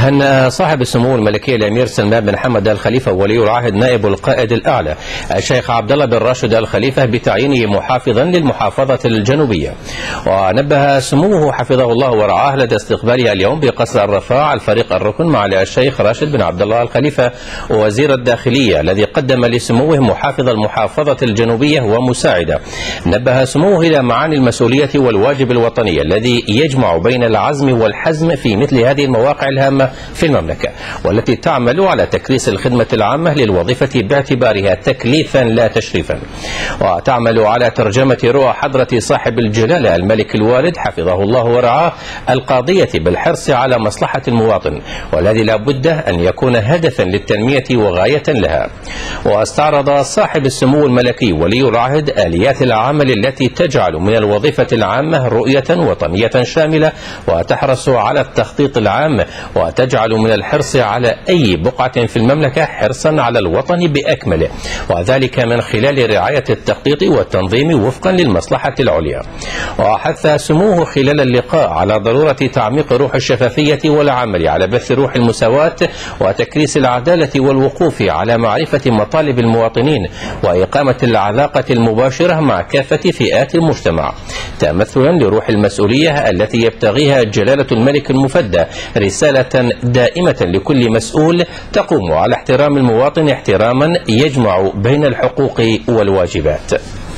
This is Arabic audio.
هنأ صاحب السمو الملكي الأمير سلمان بن حمد آل خليفة ولي العهد نائب القائد الأعلى الشيخ عبد الله بن راشد آل خليفة بتعيينه محافظا للمحافظة الجنوبية. ونبه سموه حفظه الله ورعاه لدى استقباله اليوم بقصر الرفاع الفريق الركن مع الشيخ راشد بن عبد الله آل خليفة وزير الداخلية الذي قدم لسموه محافظ المحافظة الجنوبية ومساعدة. نبه سموه إلى معاني المسؤولية والواجب الوطني الذي يجمع بين العزم والحزم في مثل هذه المواقع الهامة في المملكة، والتي تعمل على تكريس الخدمة العامة للوظيفة باعتبارها تكليفا لا تشريفا، وتعمل على ترجمة رؤى حضرة صاحب الجلالة الملك الوالد حفظه الله ورعاه القاضية بالحرص على مصلحة المواطن، والذي لا بد أن يكون هدفا للتنمية وغاية لها. واستعرض صاحب السمو الملكي ولي العهد آليات العمل التي تجعل من الوظيفة العامة رؤية وطنية شاملة وتحرص على التخطيط العام، وتجعل من الحرص على أي بقعة في المملكة حرصا على الوطن بأكمله، وذلك من خلال رعاية التخطيط والتنظيم وفقا للمصلحة العليا. وحث سموه خلال اللقاء على ضرورة تعميق روح الشفافية والعمل على بث روح المساواة وتكريس العدالة والوقوف على معرفة مطالب المواطنين وإقامة العلاقة المباشرة مع كافة فئات المجتمع، تمثلا لروح المسؤولية التي يبتغيها جلالة الملك المفدى، رسالة دائمة لكل مسؤول تقوم على احترام المواطن احتراما يجمع بين الحقوق والواجبات.